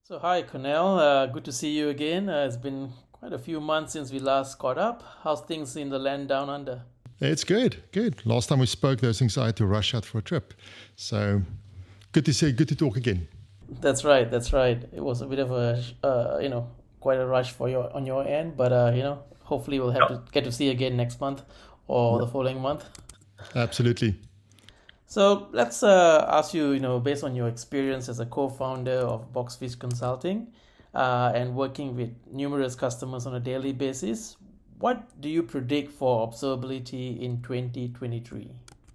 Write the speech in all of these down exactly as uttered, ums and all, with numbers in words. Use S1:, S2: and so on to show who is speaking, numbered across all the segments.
S1: So, hi, Cornell. Uh, good to see you again. Uh, it's been quite a few months since we last caught up. How's things in the land down under?
S2: It's good, good. Last time we spoke, those things I had to rush out for a trip. So good to see, good to talk again.
S1: That's right. That's right. It was a bit of a, uh, you know, quite a rush for your on your end, but uh, you know, hopefully we'll have to get to see you again next month or the following month.
S2: Absolutely.
S1: So let's uh, ask you, you know, based on your experience as a co-founder of Boxfish Consulting uh, and working with numerous customers on a daily basis, what do you predict for observability in twenty twenty-three?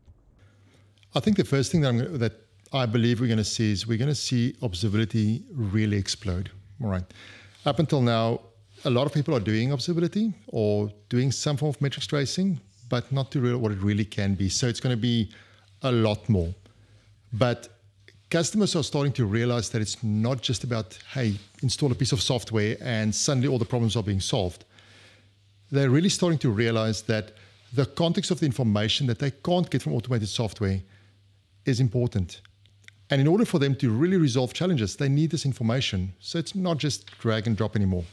S2: I think the first thing that, I'm, that I believe we're going to see is we're going to see observability really explode. All right. Up until now, a lot of people are doing observability or doing some form of metrics tracing, but not to real what it really can be. So it's going to be a lot more. But customers are starting to realize that it's not just about, hey, install a piece of software and suddenly all the problems are being solved. They're really starting to realize that the context of the information that they can't get from automated software is important. And in order for them to really resolve challenges, they need this information. So it's not just drag and drop anymore.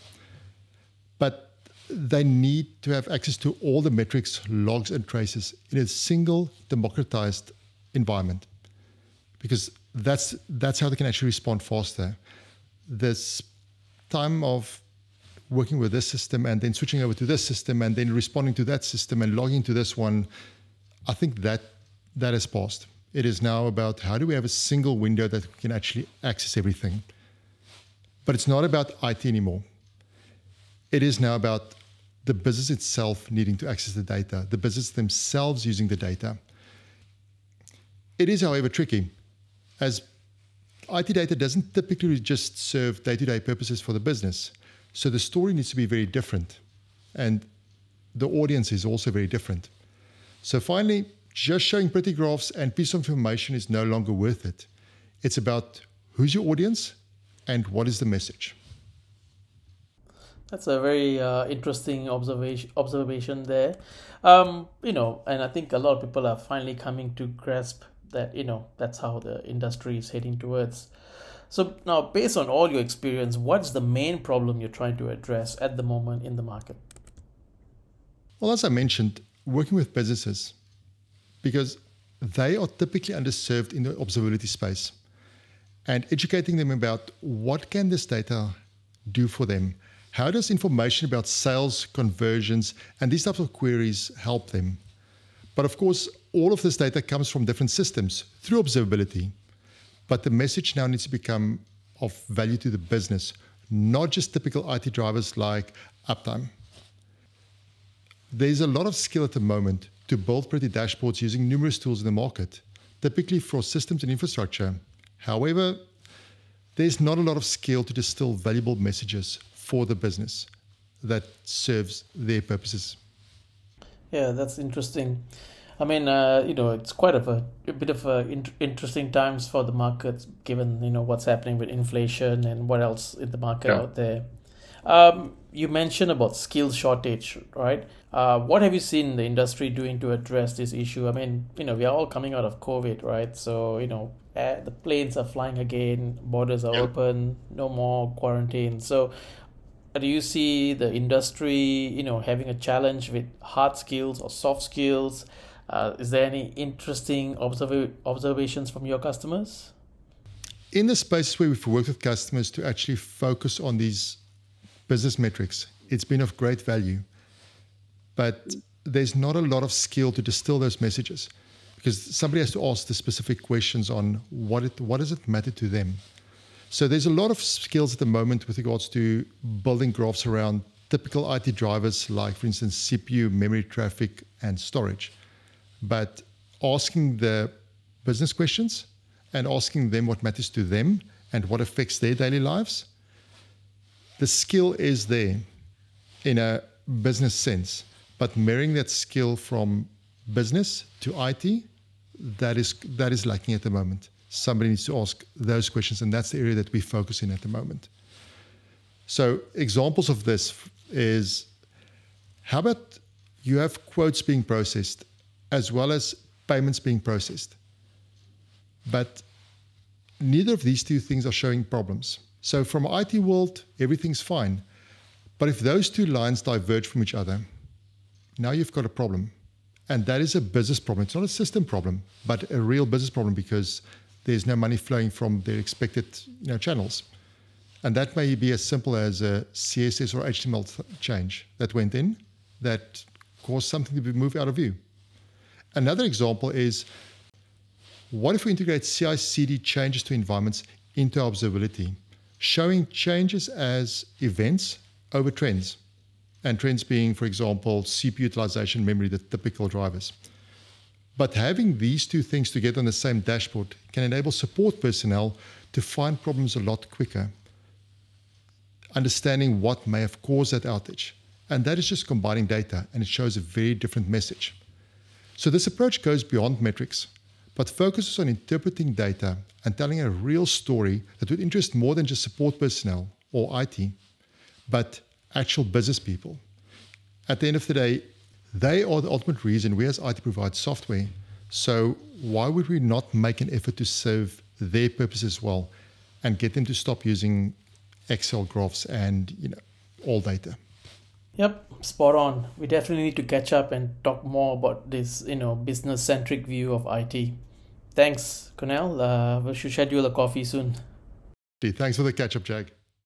S2: But they need to have access to all the metrics, logs, and traces in a single democratized environment. Because that's, that's how they can actually respond faster. This time of working with this system and then switching over to this system and then responding to that system and logging to this one, I think that that has passed. It is now about how do we have a single window that we can actually access everything. But it's not about I T anymore. It is now about the business itself needing to access the data, the business themselves using the data. It is, however, tricky, as I T data doesn't typically just serve day-to-day purposes for the business. So the story needs to be very different. And the audience is also very different. So finally, just showing pretty graphs and piece of information is no longer worth it. It's about who's your audience and what is the message.
S1: That's a very uh, interesting observation observation there. Um, you know, and I think a lot of people are finally coming to grasp that, you know, that's how the industry is heading towards. So now, based on all your experience, what's the main problem you're trying to address at the moment in the market?
S2: Well, as I mentioned, working with businesses, because they are typically underserved in the observability space, and educating them about what can this data do for them. How does information about sales, conversions, and these types of queries help them? But of course, all of this data comes from different systems through observability. But the message now needs to become of value to the business, not just typical I T drivers like uptime. There's a lot of skill at the moment to build pretty dashboards using numerous tools in the market, typically for systems and infrastructure. However, there's not a lot of skill to distill valuable messages for the business that serves their purposes.
S1: Yeah, that's interesting. I mean, uh, you know, it's quite of a, a bit of a in- interesting times for the market, given, you know, what's happening with inflation and what else in the market yeah. out there. Um, you mentioned about skills shortage, right? Uh, what have you seen the industry doing to address this issue? I mean, you know, we are all coming out of COVID, right? So, you know, uh, the planes are flying again, borders are yeah. open, no more quarantine. So do you see the industry, you know, having a challenge with hard skills or soft skills? Uh, is there any interesting observ- observations from your customers?
S2: In the spaces where we've worked with customers to actually focus on these business metrics, it's been of great value. But there's not a lot of skill to distill those messages because somebody has to ask the specific questions on what it, what does it matter to them. So there's a lot of skills at the moment with regards to building graphs around typical I T drivers, like, for instance, C P U, memory traffic, and storage. But asking the business questions and asking them what matters to them and what affects their daily lives, the skill is there in a business sense. But marrying that skill from business to I T, that is, that is lacking at the moment. Somebody needs to ask those questions, and that's the area that we focus in at the moment. So examples of this is, how about you have quotes being processed as well as payments being processed, but neither of these two things are showing problems. So from I T world, everything's fine. But if those two lines diverge from each other, now you've got a problem. And that is a business problem. It's not a system problem, but a real business problem because there's no money flowing from their expected you know, channels. And that may be as simple as a C S S or H T M L change that went in that caused something to be moved out of view. Another example is, what if we integrate C I C D changes to environments into observability, showing changes as events over trends, and trends being, for example, C P U utilization, memory, the typical drivers. But having these two things together on the same dashboard can enable support personnel to find problems a lot quicker, understanding what may have caused that outage. And that is just combining data, and it shows a very different message. So this approach goes beyond metrics, but focuses on interpreting data and telling a real story that would interest more than just support personnel or I T, but actual business people. At the end of the day, they are the ultimate reason we as I T provide software. So why would we not make an effort to serve their purpose as well and get them to stop using Excel graphs and you know all data?
S1: Yep, spot on. We definitely need to catch up and talk more about this, you know, business-centric view of I T. Thanks, Corneile. Uh, we should schedule a coffee soon.
S2: Thanks for the catch-up, Jag.